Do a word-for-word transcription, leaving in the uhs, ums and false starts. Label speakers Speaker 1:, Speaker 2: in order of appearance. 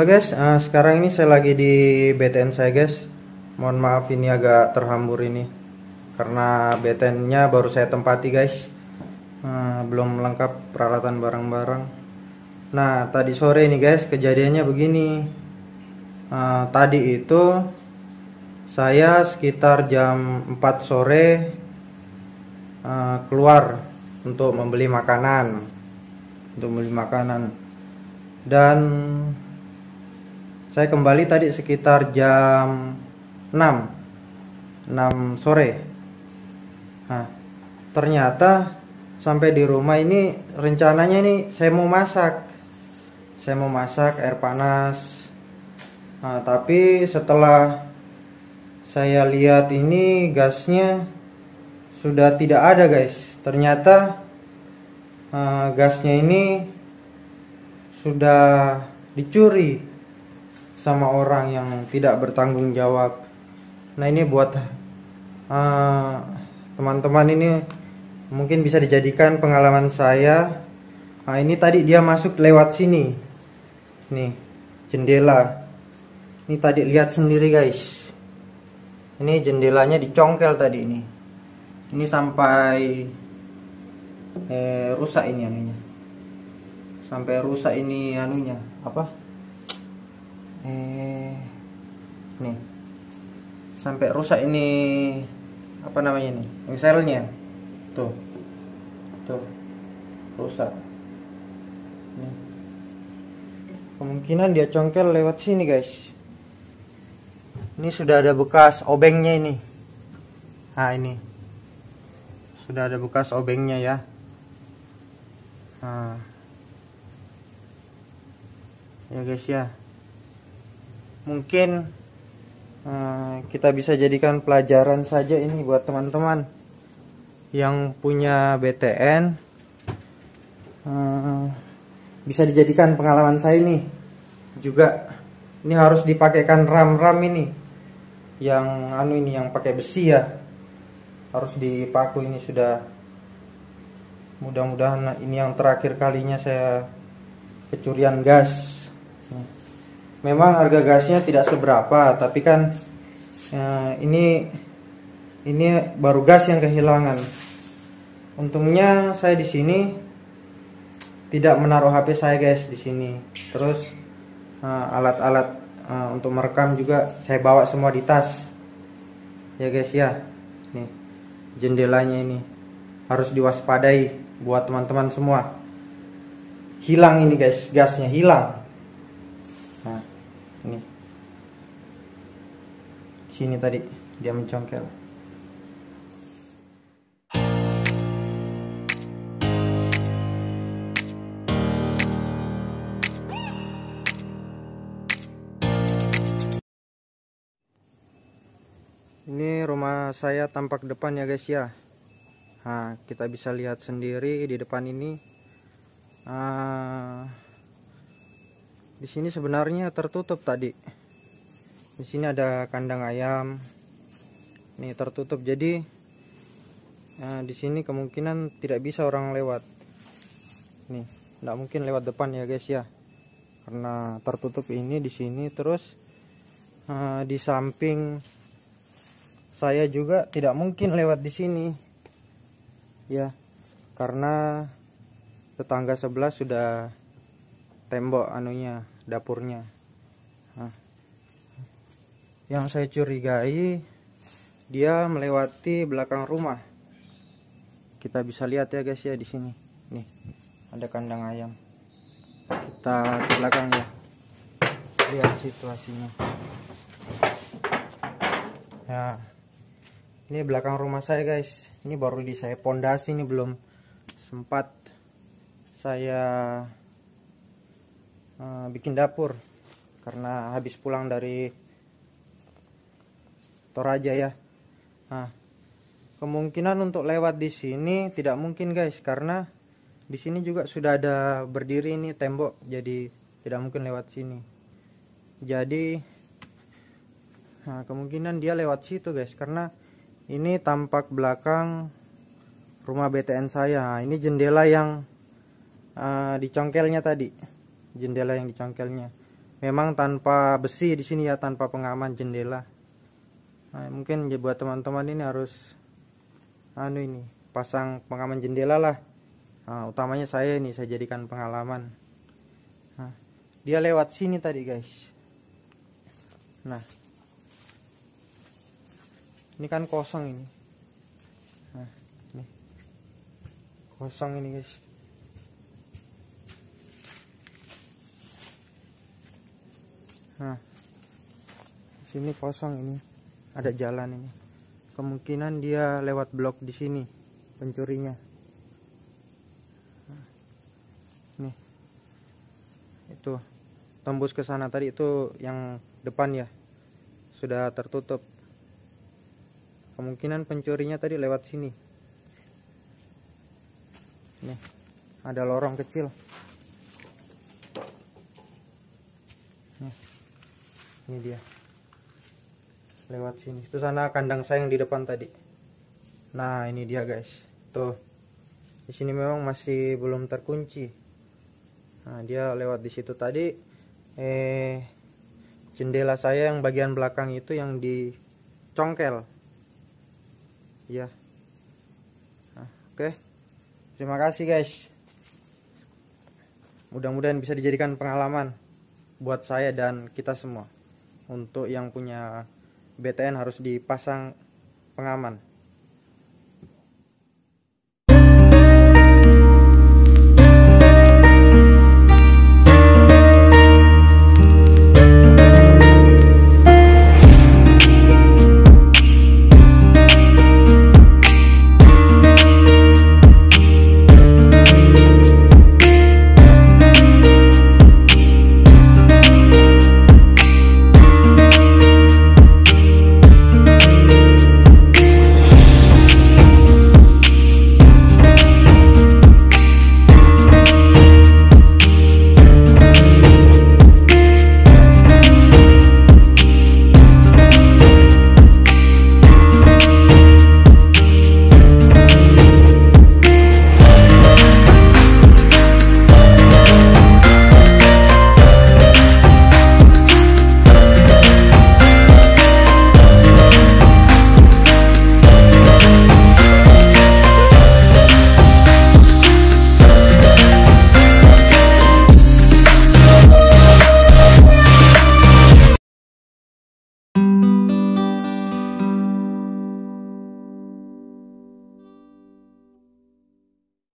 Speaker 1: Halo guys, uh, sekarang ini saya lagi di B T N saya guys. Mohon maaf ini agak terhambur ini karena B T N-nya baru saya tempati guys. Uh, belum lengkap peralatan barang-barang. Nah tadi sore ini guys kejadiannya begini. Uh, tadi itu saya sekitar jam empat sore uh, keluar untuk membeli makanan, untuk membeli makanan dan saya kembali tadi sekitar jam enam sore. Nah, ternyata sampai di rumah ini rencananya ini saya mau masak. Saya mau masak air panas. Nah, tapi setelah saya lihat ini gasnya sudah tidak ada, guys. Ternyata uh, gasnya ini sudah dicuri sama orang yang tidak bertanggung jawab. Nah ini buat teman-teman uh, ini mungkin bisa dijadikan pengalaman saya. Nah ini tadi dia masuk lewat sini, nih jendela. Ini tadi lihat sendiri guys. Ini jendelanya dicongkel tadi ini. Ini sampai eh, rusak ini anunya. Sampai rusak ini anunya apa? Eh, nih sampai rusak ini apa namanya nih misalnya tuh tuh rusak nih. Kemungkinan dia congkel lewat sini guys. Ini sudah ada bekas obengnya ini. Nah ini sudah ada bekas obengnya ya. Nah ya guys ya, mungkin uh, kita bisa jadikan pelajaran saja ini buat teman-teman yang punya B T N. Uh, bisa dijadikan pengalaman saya ini juga. Ini harus dipakaikan ram-ram ini yang anu ini yang pakai besi ya, harus dipaku. Ini sudah mudah-mudahan ini yang terakhir kalinya saya kecurian gas. Memang harga gasnya tidak seberapa, tapi kan eh, ini ini baru gas yang kehilangan. Untungnya saya di sini tidak menaruh H P saya guys di sini. Terus alat-alat eh, eh, untuk merekam juga saya bawa semua di tas. Ya guys ya. Nih jendelanya ini harus diwaspadai buat teman-teman semua. Hilang ini guys, gasnya hilang. Nah, ini sini tadi dia mencongkel. Ini rumah saya tampak depan ya guys ya. Nah, kita bisa lihat sendiri di depan ini. Uh, Di sini sebenarnya tertutup tadi. Di sini ada kandang ayam. Nih tertutup. Jadi nah, di sini kemungkinan tidak bisa orang lewat. Nih, tidak mungkin lewat depan ya guys ya. Karena tertutup ini di sini. Terus uh, di samping saya juga tidak mungkin lewat di sini. Ya, karena tetangga sebelah sudah tembok anunya, dapurnya. Nah, yang saya curigai dia melewati belakang rumah. Kita bisa lihat ya guys ya di sini. Nih, ada kandang ayam. Kita ke belakang ya. Lihat situasinya. Ya. Ini belakang rumah saya guys. Ini baru di saya pondasi, ini belum sempat saya Uh, bikin dapur karena habis pulang dari Toraja ya. Nah, kemungkinan untuk lewat di sini tidak mungkin guys, karena di sini juga sudah ada berdiri ini tembok, jadi tidak mungkin lewat sini. Jadi nah, kemungkinan dia lewat situ guys, karena ini tampak belakang rumah B T N saya. Nah, ini jendela yang uh, dicongkelnya tadi. Jendela yang dicongkelnya memang tanpa besi di sini ya, tanpa pengaman jendela. Nah, mungkin ya buat teman-teman ini harus anu ini pasang pengaman jendela lah. Nah, utamanya saya ini saya jadikan pengalaman. Nah, dia lewat sini tadi guys. Nah, ini kan kosong ini. Nah, ini kosong ini guys. Nah, sini kosong ini, ada jalan ini. Kemungkinan dia lewat blok di sini pencurinya. Nah, nih, itu tembus ke sana tadi, itu yang depan ya sudah tertutup. Kemungkinan pencurinya tadi lewat sini. Nih, ada lorong kecil. Nih, ini dia lewat sini. Itu sana kandang saya yang di depan tadi. Nah, ini dia guys. Tuh. Di sini memang masih belum terkunci. Nah, dia lewat di situ tadi. Eh jendela saya yang bagian belakang itu yang dicongkel. Ya. Nah, oke. Terima kasih guys. Mudah-mudahan bisa dijadikan pengalaman buat saya dan kita semua. Untuk yang punya B T N harus dipasang pengaman.